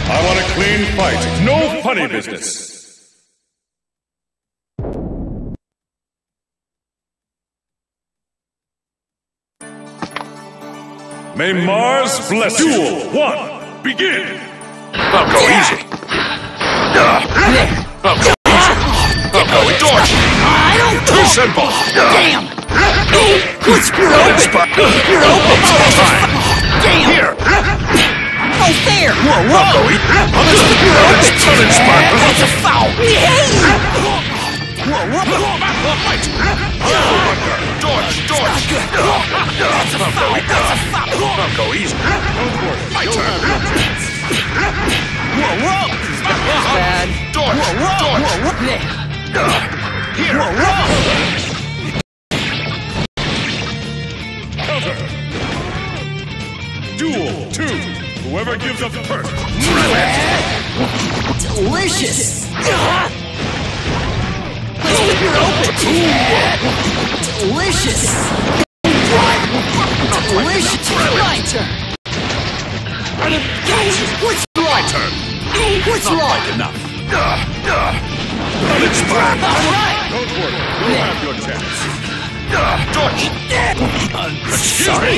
I want a clean fight. No funny business. May Mars bless you. Duel 1, begin! I'll go easy. I'll go easy. I'll go dodge. I don't Too simple. Damn! You're open! You're open! Damn! Here. Oh, there! Whoa, whoa! I'll go easy. You're open! Uninspired. That's a foul! Whoa, whoa! Dodge, dodge. That's a foul! That's a foul! I'll go easy. My turn. Whoa, whoa! Bad. Dodge, dodge. Here. Whoa, whoa! Counter. Duel 2. Whoever gives up first. Delicious! You're open! Delicious! Delicious! My turn! What's wrong? My turn. What's Not wrong? quite enough. Uninspired. Alright! Don't worry. You have your chance. Dodge. Sorry!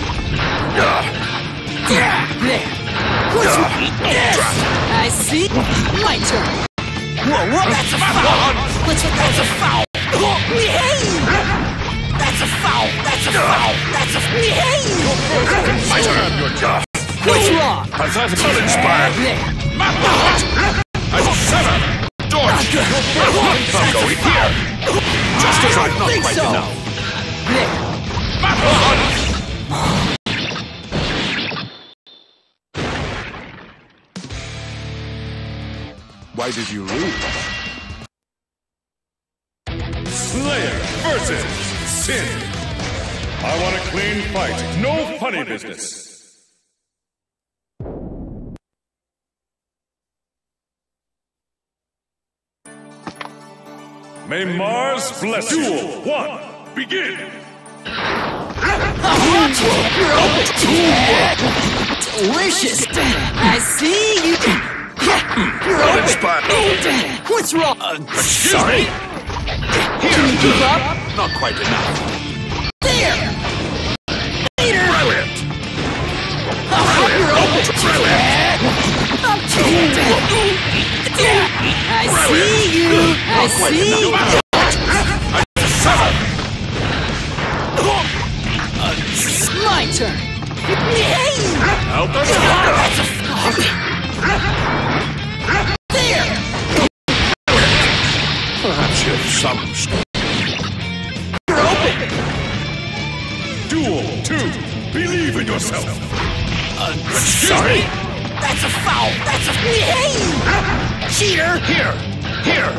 What's wrong? I see! My turn! Whoa, whoa! That's a foul! That's a foul! Behave! That's a foul! That's a foul! That's a behave! My turn. Your job. What's wrong? Pathetic. Uninspired. I'm 7. Dodge. I'll go in here. Just as I've not think quite so. enough. Why did you lose? Slayer versus Sin. I want a clean fight. No funny business. May Mars bless you. Duel 1, begin! You're open! Delicious! I see you! You're open! What's wrong? Sorry. Can you keep up? Not quite enough. There! Later! Brilliant. You're open! I see you! I see you! My turn! Help us. There! Perhaps you have some. You're open! Duel 2, believe in yourself. Sorry. That's a foul! That's a behave! Cheater! Here. Here.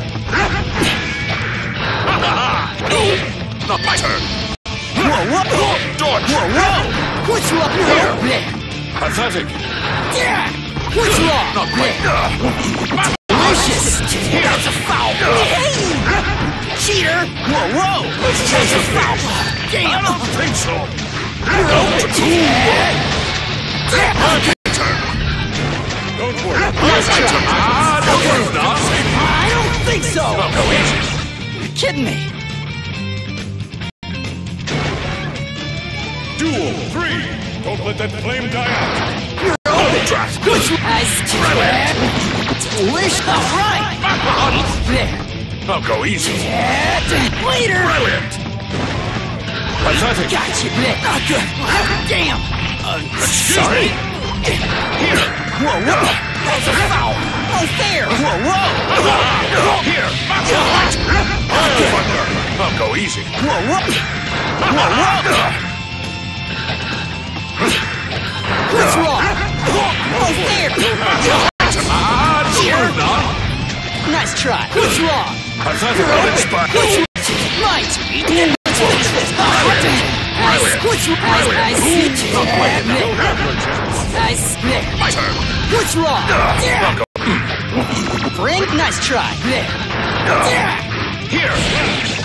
Not my turn. Whoa, whoa! Dodge. Whoa, whoa! What's wrong? You're open! Pathetic. Yeah! What's wrong? Not quite. Delicious! That's a foul! Behave! Cheater! Whoa, whoa! Let's change the Foul! face. Damn! I don't think so. You're open! Don't worry. Nice try! No proof now. I don't think so! I'll go easy. You're kidding me! Duel 3, don't let that flame die out. You're open! Draft. Nice try! Delicious! Alright! There! I'll go easy. Later! Brilliant. Pathetic. Got you! Not good! Damn! Sorry. Here. Whoa, whoa! That's a foul! Oh, there! Whoa, whoa! Here. I'll go easy. Whoa, whoa! Whoa, whoa! What's wrong? Oh, there! Here! Nice try! What's wrong? Pathetic. Uninspired. What's right? What's wrong? I see. Not quite enough. I see. My turn. What's wrong? I'll go. Bring. Nice try. Here.